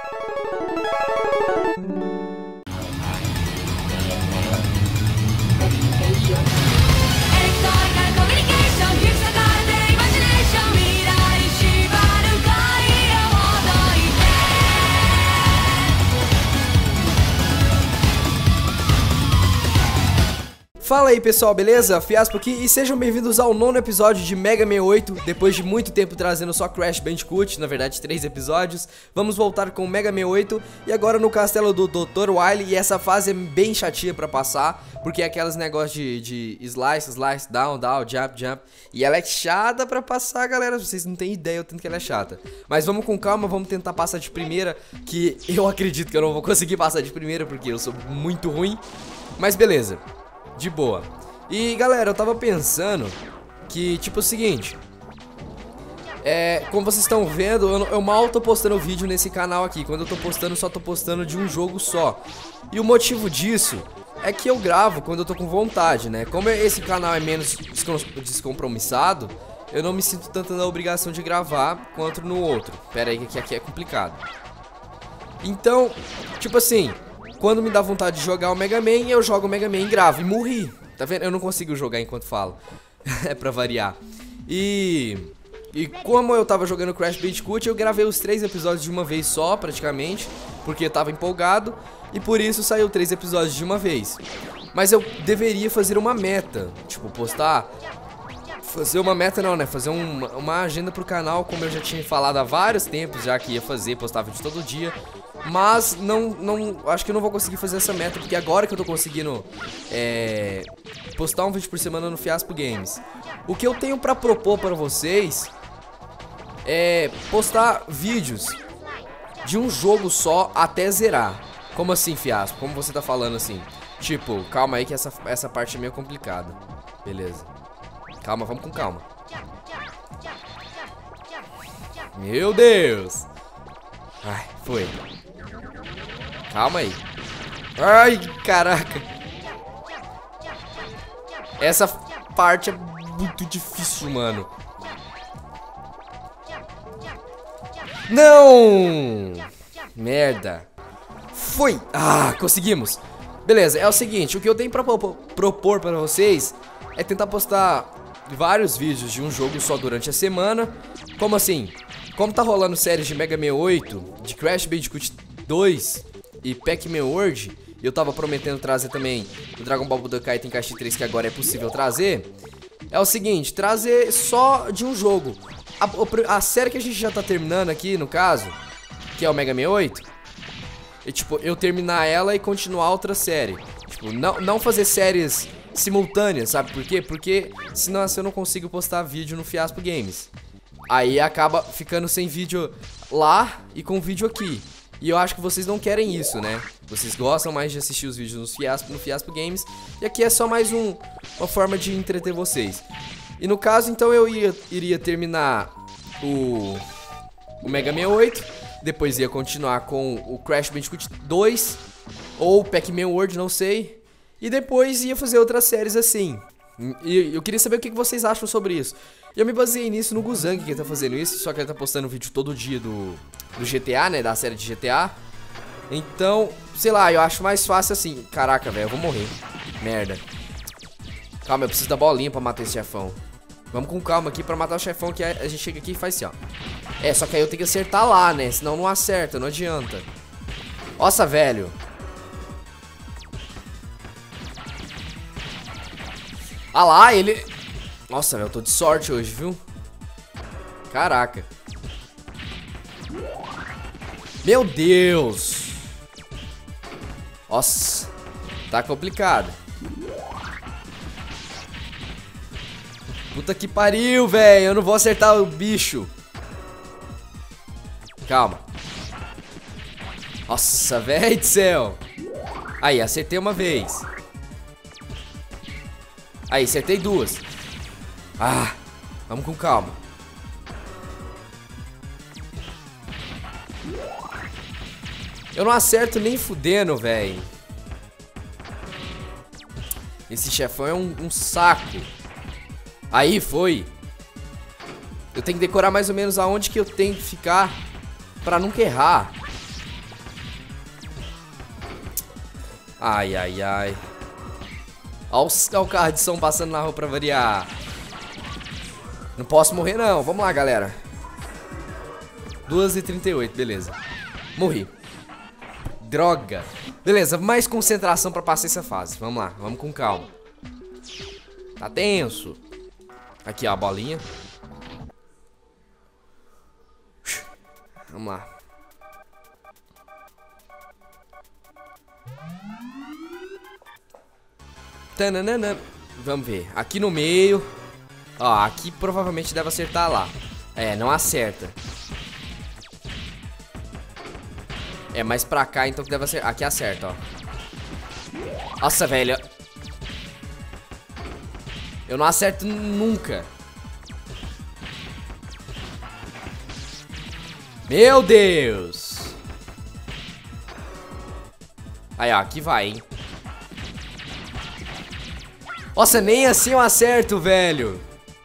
Fala aí pessoal, beleza? Fiaspo aqui e sejam bem-vindos ao 9º episódio de Mega Man 8. Depois de muito tempo trazendo só Crash Bandicoot, na verdade 3 episódios, vamos voltar com Mega Man 8 e agora no castelo do Dr. Wily. E essa fase é bem chatinha pra passar, porque é aquelas negócios de slice, down, jump. E ela é chata pra passar, galera, vocês não têm ideia o tanto que ela é chata. Mas vamos com calma, vamos tentar passar de primeira, que eu acredito que eu não vou conseguir passar de primeira, porque eu sou muito ruim. Mas beleza. De boa. E galera, eu tava pensando que, tipo, o seguinte, como vocês estão vendo, eu mal tô postando vídeo nesse canal aqui. Quando eu tô postando, só tô postando de um jogo só. E o motivo disso é que eu gravo quando eu tô com vontade, né? Como esse canal é menos descompromissado, eu não me sinto tanto na obrigação de gravar quanto no outro. Pera aí que aqui é complicado. Então, tipo assim, quando me dá vontade de jogar o Mega Man, eu jogo o Mega Man e gravo. E morri. Tá vendo? Eu não consigo jogar enquanto falo. É pra variar. E como eu tava jogando Crash Bandicoot, eu gravei os 3 episódios de uma vez só, praticamente. Porque eu tava empolgado. E por isso saiu 3 episódios de uma vez. Mas eu deveria fazer uma meta. Tipo, postar... Fazer uma meta não, né? Fazer uma agenda pro canal, como eu já tinha falado há vários tempos já que ia fazer, postar vídeo todo dia. Mas acho que eu não vou conseguir fazer essa meta, porque agora que eu tô conseguindo postar um vídeo por semana no Fiaspo Games. O que eu tenho pra propor pra vocês é postar vídeos de um jogo só até zerar. Como assim, Fiaspo? Como você tá falando assim? Tipo, calma aí que essa parte é meio complicada. Beleza. Calma, vamos com calma. Meu Deus. Ai, foi. Calma aí. Ai, caraca. Essa parte é muito difícil, mano. Não! Merda. Foi. Ah, conseguimos. Beleza, é o seguinte, o que eu tenho pra propor pra vocês é tentar postar vários vídeos de um jogo só durante a semana. Como assim? Como tá rolando séries de Mega Man 8, de Crash Bandicoot 2 e Pac-Man World, e eu tava prometendo trazer também o Dragon Ball Budokai Tenkaichi 3, que agora é possível trazer. É o seguinte, trazer só de um jogo. A série que a gente já tá terminando aqui, no caso, que é o Mega Man 8, e tipo, eu terminar ela e continuar outra série. Tipo, não fazer séries simultâneas, sabe por quê? Porque senão eu não consigo postar vídeo no Fiaspo Games. Aí acaba ficando sem vídeo lá e com vídeo aqui. E eu acho que vocês não querem isso, né? Vocês gostam mais de assistir os vídeos no Fiaspo Games. E aqui é só mais uma forma de entreter vocês. E no caso, então, eu iria terminar o Mega Man 8. Depois ia continuar com o Crash Bandicoot 2 ou Pac-Man World, não sei. E depois ia fazer outras séries assim. E eu queria saber o que vocês acham sobre isso. E eu me baseei nisso no Guzang, que tá fazendo isso. Só que ele tá postando vídeo todo dia do GTA, né, da série de GTA. Então, sei lá, eu acho mais fácil assim. Caraca, velho, eu vou morrer. Merda. Calma, eu preciso da bolinha pra matar esse chefão. Vamos com calma aqui pra matar o chefão, que a gente chega aqui e faz assim, ó. Só que aí eu tenho que acertar lá, né, senão não acerta, não adianta. Nossa, velho. Ah lá, ele... Nossa, velho, eu tô de sorte hoje, viu? Caraca. Meu Deus. Nossa, tá complicado. Puta que pariu, velho. Eu não vou acertar o bicho. Calma. Nossa, velho do céu. Aí, acertei uma vez. Aí, acertei duas. Ah, vamos com calma. Eu não acerto nem fudendo, velho. Esse chefão é um saco. Aí, foi. Eu tenho que decorar mais ou menos aonde que eu tenho que ficar pra nunca errar. Ai, ai, ai. Olha o carro de som passando na rua pra variar. Não posso morrer não, vamos lá galera. 2h38, beleza. Morri. Droga. Beleza, mais concentração pra passar essa fase. Vamos lá, vamos com calma. Tá tenso. Aqui ó, a bolinha. Vamos lá. Tananana. Vamos ver, aqui no meio. Ó, aqui provavelmente deve acertar lá. É, não acerta. É, mais pra cá então que deve acertar. Aqui acerta, ó. Nossa, velho. Eu não acerto nunca. Meu Deus. Aí, ó, aqui vai, hein. Nossa, nem assim eu acerto, velho.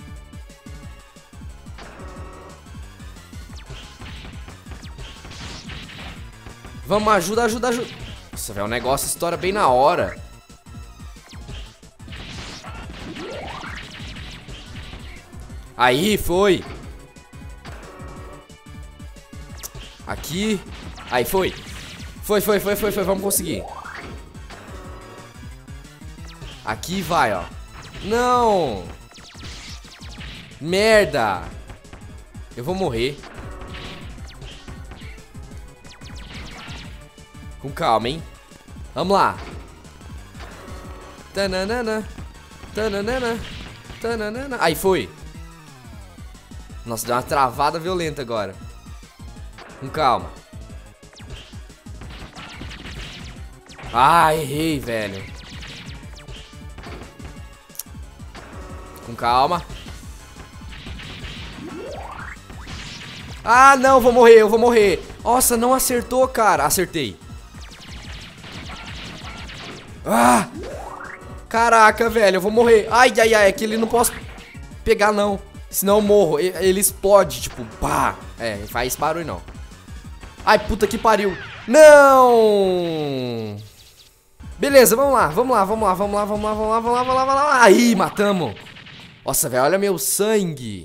Vamos, ajuda, ajuda, ajuda. Nossa, velho, o negócio estoura bem na hora. Aí, foi. Aqui. Aí, foi. Foi, vamos conseguir. Aqui vai, ó. Não. Merda. Eu vou morrer. Com calma, hein. Vamos lá. Tananana. Tananana. Tananana. Aí, foi. Nossa, deu uma travada violenta agora. Com calma. Ah, errei, velho. Com calma. Ah, não, vou morrer, eu vou morrer. Nossa, não acertou, cara. Acertei. Ah! Caraca, velho, eu vou morrer. Ai, ai, ai, aquele não posso pegar, não. Senão eu morro. Ele explode, tipo, pá. É, faz barulho, não. Ai, puta que pariu. Não! Beleza, vamos lá, vamos lá, vamos lá, vamos lá, vamos lá, vamos lá, vamos lá, vamos lá, vamos lá. Aí, matamos. Nossa, velho, olha meu sangue.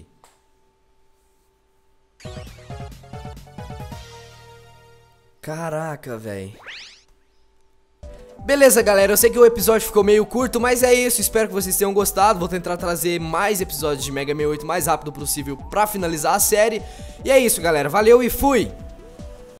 Caraca, velho. Beleza, galera, eu sei que o episódio ficou meio curto, mas é isso, espero que vocês tenham gostado. Vou tentar trazer mais episódios de Mega Man 8 o mais rápido possível pra finalizar a série. E é isso, galera, valeu e fui!